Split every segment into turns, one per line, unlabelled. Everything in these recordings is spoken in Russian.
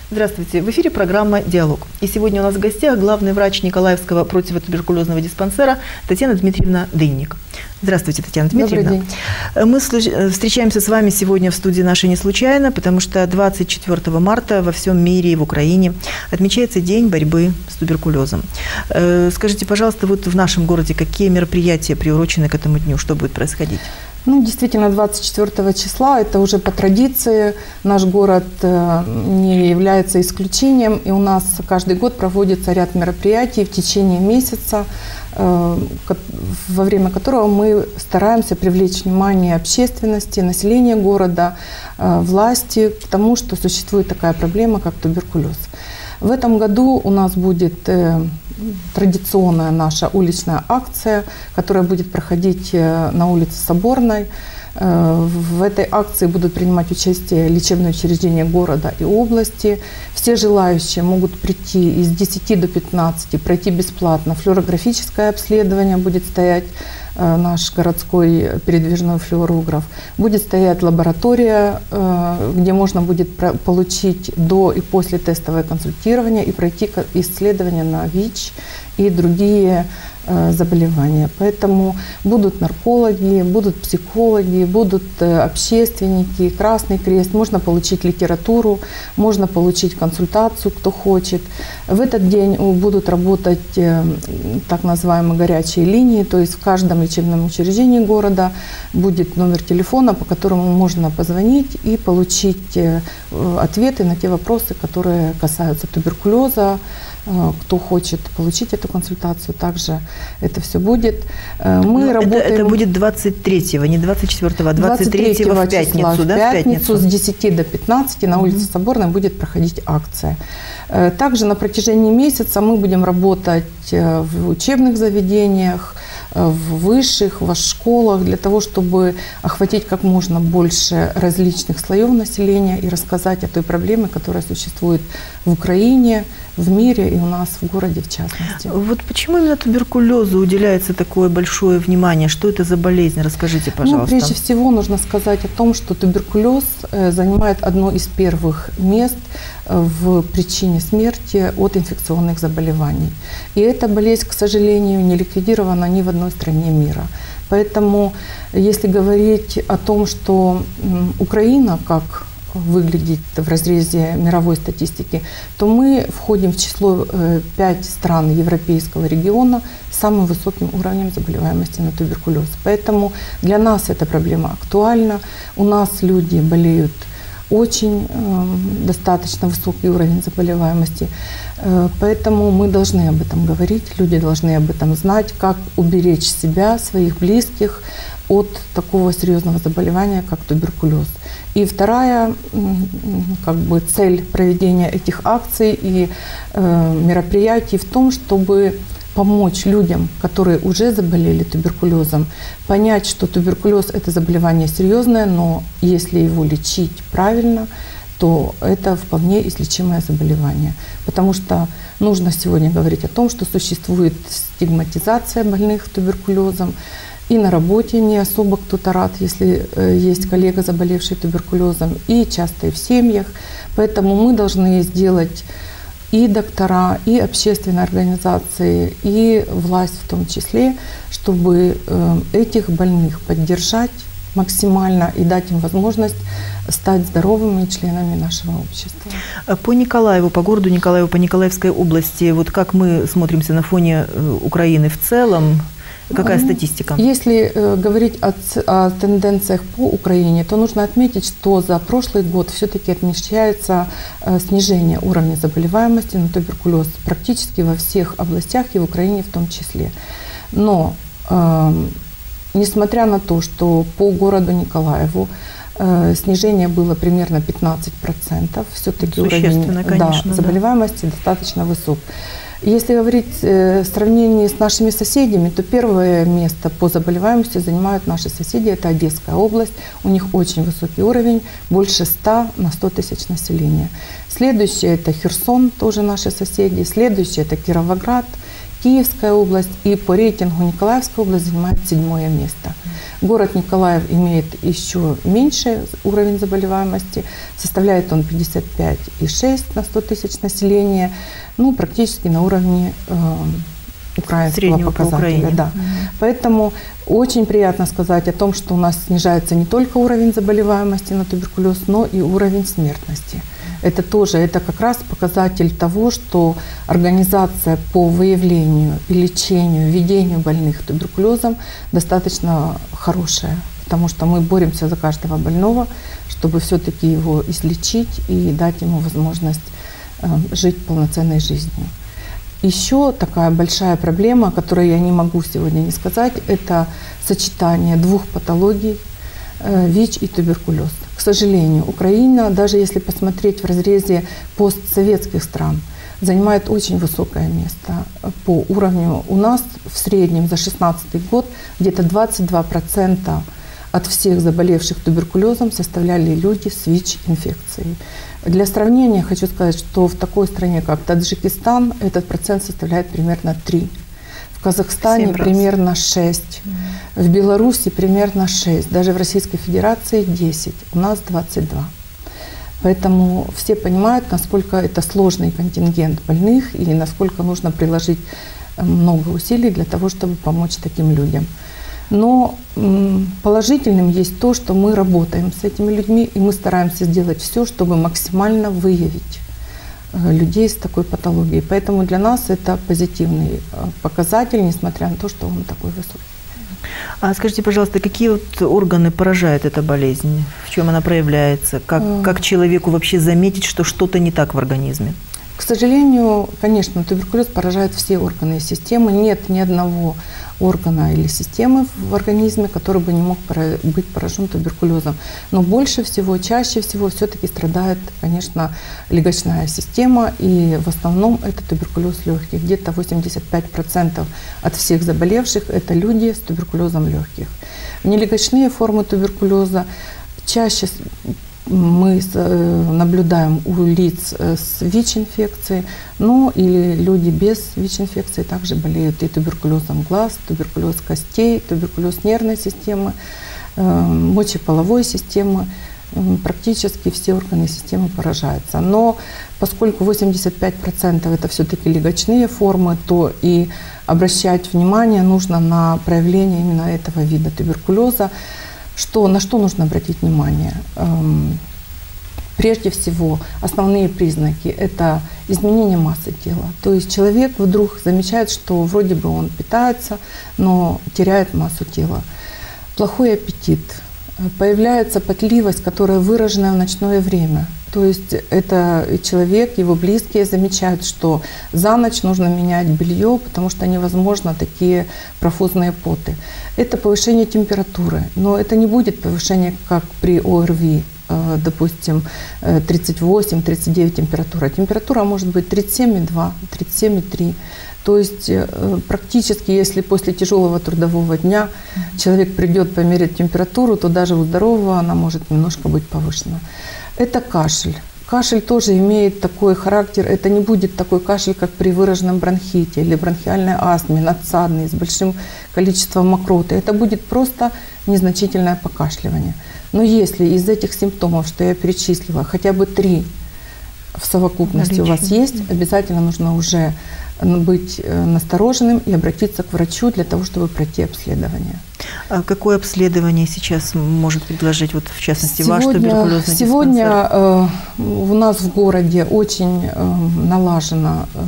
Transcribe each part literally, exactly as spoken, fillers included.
Здравствуйте. В эфире программа «Диалог». И сегодня у нас в гостях главный врач Николаевского противотуберкулезного диспансера Татьяна Дмитриевна Дынник. Здравствуйте, Татьяна Дмитриевна.
Добрый день.
Мы встречаемся с вами сегодня в студии нашей не случайно, потому что двадцать четвёртого марта во всем мире и в Украине отмечается День борьбы с туберкулезом. Скажите, пожалуйста, вот в нашем городе какие мероприятия приурочены к этому дню? Что будет происходить?
Ну, действительно, двадцать четвёртого числа, это уже по традиции, наш город не является исключением, и у нас каждый год проводится ряд мероприятий в течение месяца, во время которого мы стараемся привлечь внимание общественности, населения города, власти к тому, что существует такая проблема, как туберкулез. В этом году у нас будет традиционная наша уличная акция, которая будет проходить на улице Соборной. В этой акции будут принимать участие лечебные учреждения города и области. Все желающие могут прийти из десяти до пятнадцати, пройти бесплатно. Флюорографическое обследование будет стоять, наш городской передвижной флюорограф. Будет стоять лаборатория, где можно будет получить до и после тестовое консультирование и пройти исследования на ВИЧ и другие заболевания. Поэтому будут наркологи, будут психологи, будут общественники, Красный Крест, можно получить литературу, можно получить консультацию, кто хочет. В этот день будут работать так называемые горячие линии, то есть в каждом лечебном учреждении города будет номер телефона, по которому можно позвонить и получить ответы на те вопросы, которые касаются туберкулеза. Кто хочет получить эту консультацию, также это все будет. Мы
это,
работаем...
это будет двадцать третьего, не двадцать четвёртого, а двадцать третьего в пятницу,
числа,
да?
В пятницу с десяти до пятнадцати на улице mm-hmm. Соборной будет проходить акция. Также на протяжении месяца мы будем работать в учебных заведениях, в высших, в школах, для того, чтобы охватить как можно больше различных слоев населения и рассказать о той проблеме, которая существует в Украине, в мире и у нас в городе в частности. Вот
почему именно туберкулезу уделяется такое большое внимание? Что это за болезнь? Расскажите, пожалуйста.
Ну, прежде всего нужно сказать о том, что туберкулез занимает одно из первых мест в причине смерти от инфекционных заболеваний. И эта болезнь, к сожалению, не ликвидирована ни в одной стране мира. Поэтому, если говорить о том, что Украина как выглядит в разрезе мировой статистики, то мы входим в число пять стран европейского региона с самым высоким уровнем заболеваемости на туберкулез. Поэтому для нас эта проблема актуальна. У нас люди болеют очень э, достаточно высокий уровень заболеваемости. Э, поэтому мы должны об этом говорить, люди должны об этом знать, как уберечь себя, своих близких от такого серьезного заболевания, как туберкулез. И вторая как бы, цель проведения этих акций и э, мероприятий в том, чтобы помочь людям, которые уже заболели туберкулезом, понять, что туберкулез – это заболевание серьезное, но если его лечить правильно, то это вполне излечимое заболевание. Потому что нужно сегодня говорить о том, что существует стигматизация больных туберкулезом, и на работе не особо кто-то рад, если есть коллега, заболевший туберкулезом, и часто и в семьях. Поэтому мы должны сделать и доктора, и общественные организации, и власть в том числе, чтобы этих больных поддержать максимально и дать им возможность стать здоровыми членами нашего общества.
По Николаеву, по городу Николаеву, по Николаевской области, вот как мы смотримся на фоне Украины в целом? Какая статистика?
Если э, говорить о, о тенденциях по Украине, то нужно отметить, что за прошлый год все-таки отмечается э, снижение уровня заболеваемости на туберкулез практически во всех областях и в Украине в том числе. Но э, несмотря на то, что по городу Николаеву э, снижение было примерно пятнадцать процентов, все-таки уровень конечно, да, заболеваемости да. достаточно высок. Если говорить э, в сравнении с нашими соседями, то первое место по заболеваемости занимают наши соседи. Это Одесская область. У них очень высокий уровень, больше ста на сто тысяч населения. Следующее – это Херсон, тоже наши соседи. Следующее – это Кировоград, Киевская область. И по рейтингу Николаевская область занимает седьмое место. Город Николаев имеет еще меньший уровень заболеваемости, составляет он пятьдесят пять и шесть на сто тысяч населения, ну, практически на уровне э, украинского
среднего
показателя.
По
да.
угу.
Поэтому очень приятно сказать о том, что у нас снижается не только уровень заболеваемости на туберкулез, но и уровень смертности. Это тоже, это как раз показатель того, что организация по выявлению и лечению, ведению больных туберкулезом достаточно хорошая, потому что мы боремся за каждого больного, чтобы все-таки его излечить и дать ему возможность э, жить полноценной жизнью. Еще такая большая проблема, о которой я не могу сегодня не сказать, это сочетание двух патологий э, ВИЧ и туберкулез. К сожалению, Украина, даже если посмотреть в разрезе постсоветских стран, занимает очень высокое место по уровню. У нас в среднем за две тысячи шестнадцатый год где-то двадцать два процента от всех заболевших туберкулезом составляли люди с ВИЧ-инфекцией. Для сравнения хочу сказать, что в такой стране, как Таджикистан, этот процент составляет примерно три процента. В Казахстане примерно шесть процентов. В Беларуси примерно шесть, даже в Российской Федерации десять, у нас двадцать два. Поэтому все понимают, насколько это сложный контингент больных и насколько нужно приложить много усилий для того, чтобы помочь таким людям. Но положительным есть то, что мы работаем с этими людьми, и мы стараемся сделать все, чтобы максимально выявить людей с такой патологией. Поэтому для нас это позитивный показатель, несмотря на то, что он такой высокий.
А скажите, пожалуйста, какие вот органы поражает эта болезнь? В чем она проявляется? Как, как человеку вообще заметить, что что-то не так в организме?
К сожалению, конечно, туберкулез поражает все органы и системы. Нет ни одного органа или системы в организме, который бы не мог быть поражен туберкулезом. Но больше всего, чаще всего все-таки страдает, конечно, легочная система. И в основном это туберкулез легких. Где-то восемьдесят пять процентов от всех заболевших – это люди с туберкулезом легких. Нелегочные формы туберкулеза чаще мы наблюдаем у лиц с ВИЧ-инфекцией, но и люди без ВИЧ-инфекции также болеют и туберкулезом глаз, туберкулез костей, туберкулез нервной системы, мочеполовой системы. Практически все органы системы поражаются. Но поскольку восемьдесят пять процентов это все-таки легочные формы, то и обращать внимание нужно на проявление именно этого вида туберкулеза. Что, на что нужно обратить внимание? Прежде всего, основные признаки – это изменение массы тела. То есть человек вдруг замечает, что вроде бы он питается, но теряет массу тела. Плохой аппетит. Появляется потливость, которая выражена в ночное время. То есть это человек, его близкие замечают, что за ночь нужно менять белье, потому что невозможно такие профузные поты. Это повышение температуры, но это не будет повышение, как при ОРВИ, допустим, тридцать восемь — тридцать девять температура. Температура может быть тридцать семь и два, тридцать семь и три. То есть практически, если после тяжелого трудового дня человек придет померить температуру, то даже у здорового она может немножко быть повышена. Это кашель. Кашель тоже имеет такой характер, это не будет такой кашель, как при выраженном бронхите или бронхиальной астме, надсадный, с большим количеством мокроты. Это будет просто незначительное покашливание. Но если из этих симптомов, что я перечислила, хотя бы три в совокупности Наличие. у вас есть, обязательно нужно уже быть настороженным и обратиться к врачу для того, чтобы пройти обследование.
А какое обследование сейчас может предложить, вот, в частности,
сегодня,
ваш туберкулезный
Сегодня
диспансер?
э, у нас в городе очень э, налажена э,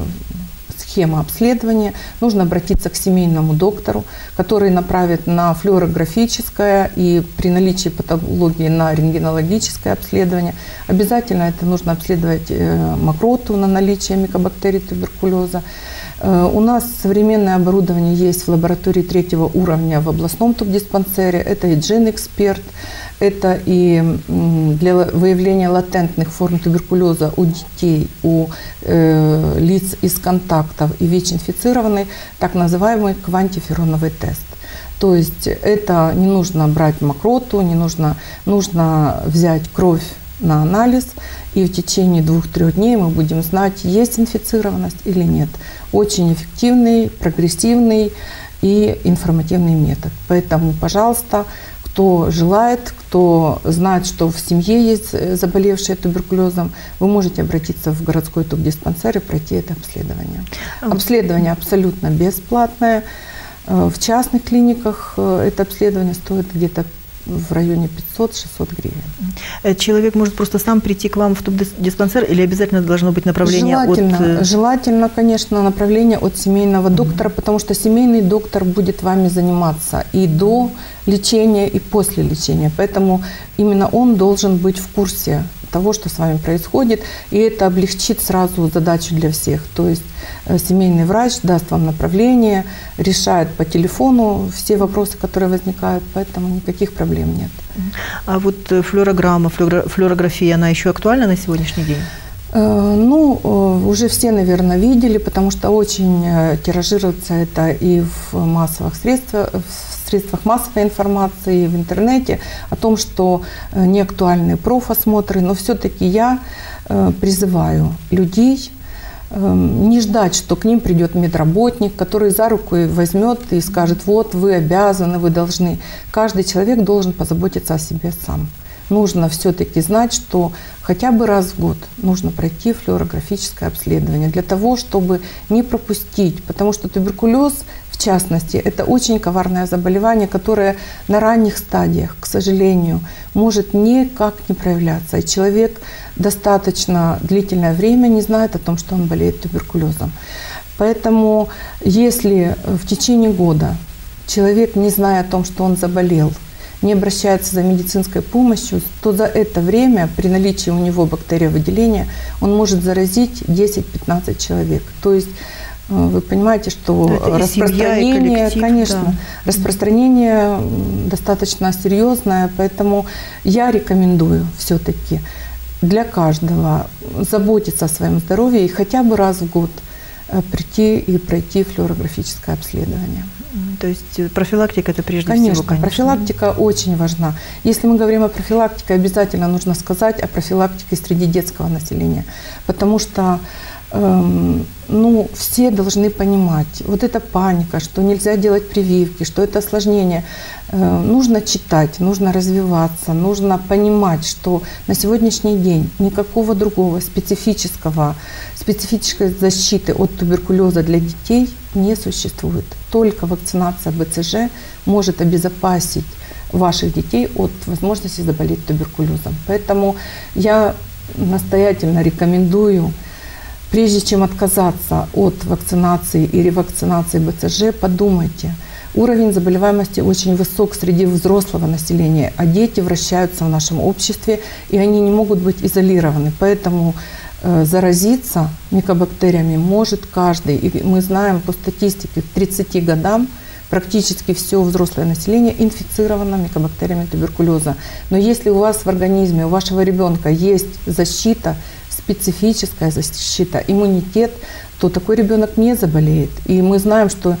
схема обследования. Нужно обратиться к семейному доктору, который направит на флюорографическое и при наличии патологии на рентгенологическое обследование. Обязательно это нужно обследовать э, мокроту на наличие микобактерий туберкулеза. У нас современное оборудование есть в лаборатории третьего уровня в областном тубдиспансере. Это и джин-эксперт, это и для выявления латентных форм туберкулеза у детей, у э, лиц из контактов и ВИЧ-инфицированных, так называемый квантифероновый тест. То есть это не нужно брать мокроту, не нужно, нужно взять кровь на анализ, и в течение двух-трех дней мы будем знать, есть инфицированность или нет. Очень эффективный, прогрессивный и информативный метод. Поэтому, пожалуйста, кто желает, кто знает, что в семье есть заболевшие туберкулезом, вы можете обратиться в городской тубдиспансер и пройти это обследование. Обследование абсолютно бесплатное. В частных клиниках это обследование стоит где-то в районе пятьсот-шестьсот гривен.
Человек может просто сам прийти к вам в тубдиспансер или обязательно должно быть направление
желательно,
от...
Желательно, конечно, направление от семейного доктора, mm-hmm. потому что семейный доктор будет вами заниматься и до лечения, и после лечения. Поэтому именно он должен быть в курсе того, что с вами происходит, и это облегчит сразу задачу для всех. То есть семейный врач даст вам направление, решает по телефону все вопросы, которые возникают, поэтому никаких проблем нет.
А вот флюорограмма, флюорография, она еще актуальна на сегодняшний день?
Ну, уже все, наверное, видели, потому что очень тиражируется это и в массовых средствах, в средствах массовой информации, в интернете, о том, что неактуальны профосмотры, но все-таки я призываю людей не ждать, что к ним придет медработник, который за руку возьмет и скажет: вот, вы обязаны, вы должны. Каждый человек должен позаботиться о себе сам. Нужно все-таки знать, что хотя бы раз в год нужно пройти флюорографическое обследование для того, чтобы не пропустить, потому что туберкулез, в частности, это очень коварное заболевание, которое на ранних стадиях, к сожалению, может никак не проявляться. И человек достаточно длительное время не знает о том, что он болеет туберкулезом. Поэтому если в течение года человек, не зная о том, что он заболел, не обращается за медицинской помощью, то за это время при наличии у него бактериовыделения он может заразить десять-пятнадцать человек. То есть вы понимаете, что это распространение, семья, конечно, да. распространение достаточно серьезное, поэтому я рекомендую все-таки для каждого заботиться о своем здоровье и хотя бы раз в год прийти и пройти флюорографическое обследование.
То есть профилактика – это прежде
конечно,
всего, конечно.
Профилактика очень важна. Если мы говорим о профилактике, обязательно нужно сказать о профилактике среди детского населения, потому что эм, ну, все должны понимать, вот эта паника, что нельзя делать прививки, что это осложнение. Э, нужно читать, нужно развиваться, нужно понимать, что на сегодняшний день никакого другого специфического, специфической защиты от туберкулеза для детей не существует. Только вакцинация бэ цэ жэ может обезопасить ваших детей от возможности заболеть туберкулезом. Поэтому я настоятельно рекомендую, прежде чем отказаться от вакцинации и ревакцинации бэ цэ жэ, подумайте. Уровень заболеваемости очень высок среди взрослого населения, а дети вращаются в нашем обществе, и они не могут быть изолированы. Поэтому э, заразиться микобактериями может каждый. И мы знаем по статистике, к тридцати годам практически все взрослое население инфицировано микобактериями туберкулеза. Но если у вас в организме, у вашего ребенка есть защита, специфическая защита, иммунитет, то такой ребенок не заболеет. И мы знаем, что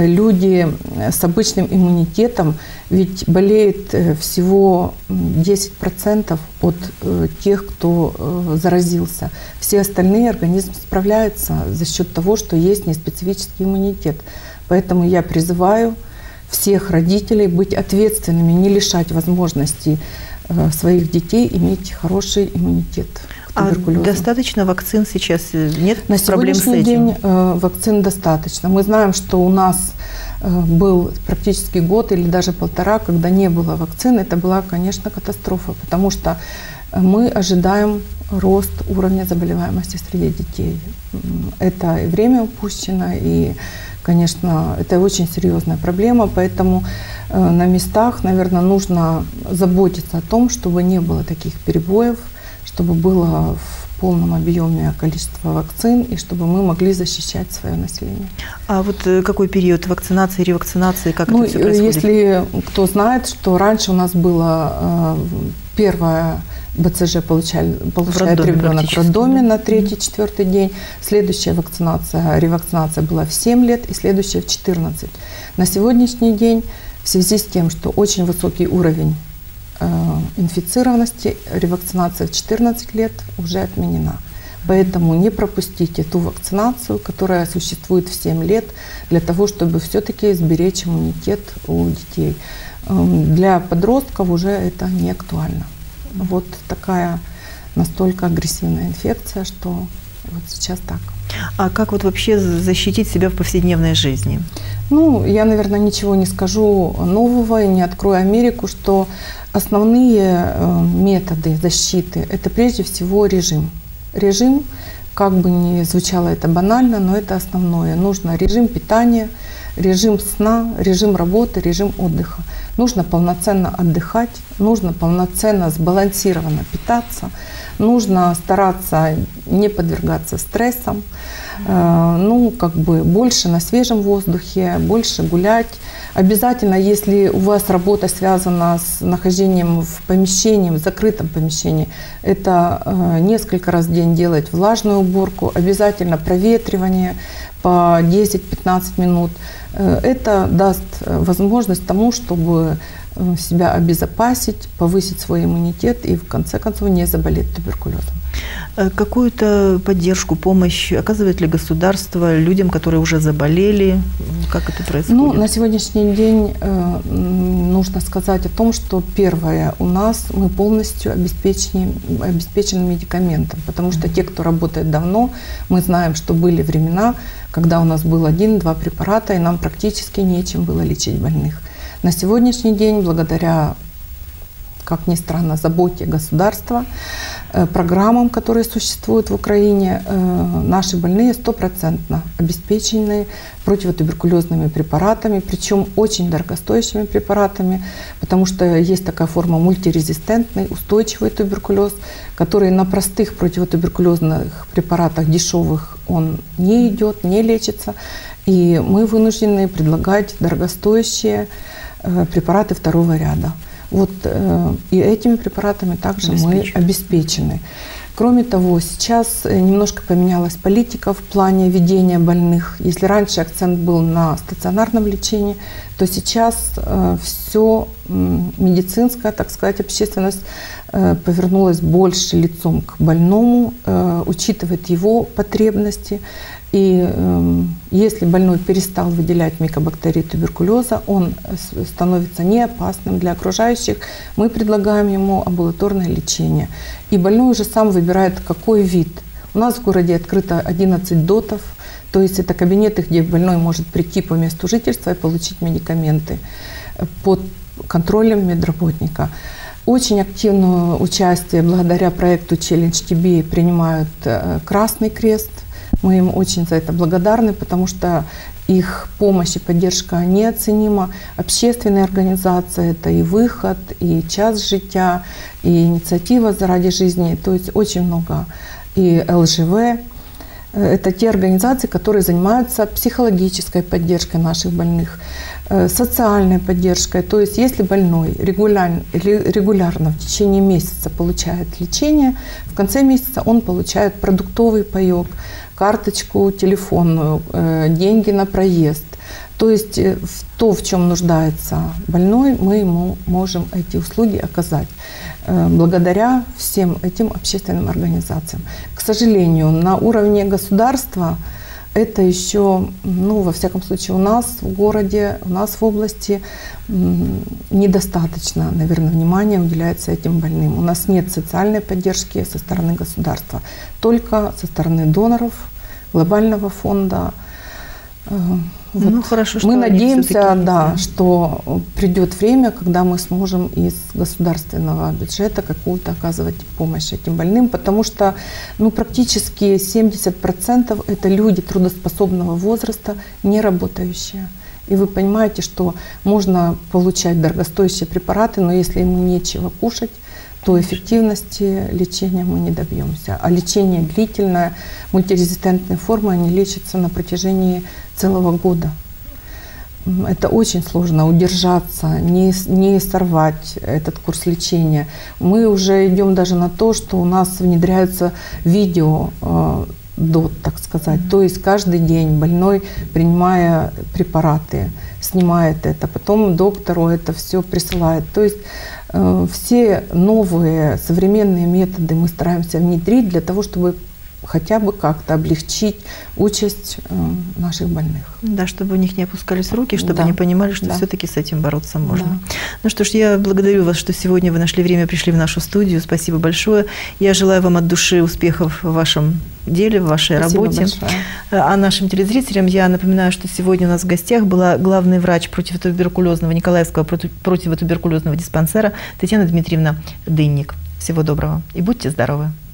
люди с обычным иммунитетом ведь болеет всего десять процентов от тех, кто заразился. Все остальные организм справляется за счет того, что есть неспецифический иммунитет. Поэтому я призываю всех родителей быть ответственными, не лишать возможности своих детей иметь хороший иммунитет.
А достаточно вакцин сейчас? Нет
На
проблем с этим?
На сегодняшний день э, вакцин достаточно. Мы знаем, что у нас э, был практически год или даже полтора, когда не было вакцин. Это была, конечно, катастрофа, потому что мы ожидаем рост уровня заболеваемости среди детей. Это и время упущено, и, конечно, это очень серьезная проблема, поэтому э, на местах, наверное, нужно заботиться о том, чтобы не было таких перебоев, чтобы было в полном объеме количество вакцин и чтобы мы могли защищать свое население.
А вот какой период вакцинации, ревакцинации, как
ну,
это все происходит?
Если кто знает, что раньше у нас было э, первое бэ цэ жэ получали, получает ребенок в роддоме на третий-четвертый день, следующая вакцинация, ревакцинация была в семь лет и следующая в четырнадцать. На сегодняшний день в связи с тем, что очень высокий уровень инфицированности, ревакцинация в четырнадцать лет уже отменена. Поэтому не пропустите ту вакцинацию, которая существует в семь лет, для того, чтобы все-таки сберечь иммунитет у детей. Для подростков уже это не актуально. Вот такая настолько агрессивная инфекция, что вот сейчас так.
А как вот вообще защитить себя в повседневной жизни?
Ну, я, наверное, ничего не скажу нового и не открою Америку, что основные методы защиты – это прежде всего режим. Режим, как бы ни звучало это банально, но это основное. Нужно режим питания, режим сна, режим работы, режим отдыха. Нужно полноценно отдыхать, нужно полноценно сбалансированно питаться, нужно стараться не подвергаться стрессам, э, ну, как бы больше на свежем воздухе, больше гулять. Обязательно, если у вас работа связана с нахождением в помещении, в закрытом помещении, это э, несколько раз в день делать влажную уборку, обязательно проветривание по десять-пятнадцать минут. Э, это даст возможность тому, чтобы себя обезопасить, повысить свой иммунитет и в конце концов не заболеть туберкулезом.
Какую-то поддержку, помощь оказывает ли государство людям, которые уже заболели? Как это происходит?
Ну, на сегодняшний день э, нужно сказать о том, что первое, у нас мы полностью обеспечены, обеспечены медикаментом, потому что те, кто работает давно, мы знаем, что были времена, когда у нас был один-два препарата, и нам практически нечем было лечить больных. На сегодняшний день, благодаря, как ни странно, заботе государства, программам, которые существуют в Украине, наши больные стопроцентно обеспечены противотуберкулезными препаратами, причем очень дорогостоящими препаратами, потому что есть такая форма мультирезистентный, устойчивый туберкулез, который на простых противотуберкулезных препаратах дешевых он не идет, не лечится, и мы вынуждены предлагать дорогостоящие препараты второго ряда. Вот э, и этими препаратами также мы обеспечены. Кроме того, сейчас немножко поменялась политика в плане ведения больных. Если раньше акцент был на стационарном лечении, то сейчас э, все э, медицинская, так сказать, общественность э, повернулась больше лицом к больному, э, учитывает его потребности. И э, если больной перестал выделять микобактерии туберкулеза, он становится не опасным для окружающих, мы предлагаем ему амбулаторное лечение. И больной уже сам выбирает, какой вид. У нас в городе открыто одиннадцать дотов, то есть это кабинеты, где больной может прийти по месту жительства и получить медикаменты под контролем медработника. Очень активное участие благодаря проекту Челлендж ти би принимают Красный Крест. Мы им очень за это благодарны, потому что их помощь и поддержка неоценима. Общественные организации – это и «Выход», и «Час життя», и «Инициатива заради жизни», то есть очень много. И эл жэ вэ – это те организации, которые занимаются психологической поддержкой наших больных, социальной поддержкой. То есть если больной регулярно, регулярно в течение месяца получает лечение, в конце месяца он получает продуктовый паёк, карточку телефонную, деньги на проезд. То есть в то, в чем нуждается больной, мы ему можем эти услуги оказать благодаря всем этим общественным организациям. К сожалению, на уровне государства это еще, ну, во всяком случае, у нас в городе, у нас в области недостаточно, наверное, внимания уделяется этим больным. У нас нет социальной поддержки со стороны государства, только со стороны доноров, глобального фонда. Вот.
Ну, хорошо, что
мы надеемся, да,
есть.
что придет время, когда мы сможем из государственного бюджета какую-то оказывать помощь этим больным, потому что ну, практически семьдесят процентов это люди трудоспособного возраста, не работающие. И вы понимаете, что можно получать дорогостоящие препараты, но если ему нечего кушать, то эффективности лечения мы не добьемся. А лечение длительное, мультирезистентные формы, они лечатся на протяжении целого года. Это очень сложно удержаться, не, не сорвать этот курс лечения. Мы уже идем даже на то, что у нас внедряются видео, э, дот, так сказать. Mm-hmm. То есть каждый день больной, принимая препараты, снимает это, потом доктору это все присылает. То есть э, все новые современные методы мы стараемся внедрить для того, чтобы хотя бы как-то облегчить участь э, наших больных.
Да, чтобы у них не опускались руки, чтобы
Да.
они понимали, что
Да.
все-таки с этим бороться можно.
Да.
Ну что ж, я благодарю вас, что сегодня вы нашли время, пришли в нашу студию. Спасибо большое. Я желаю вам от души успехов в вашем деле, в вашей
Спасибо
работе.
большое.
А нашим телезрителям я напоминаю, что сегодня у нас в гостях была главный врач противотуберкулезного Николаевского противотуберкулезного диспансера Татьяна Дмитриевна Дынник. Всего доброго и будьте здоровы.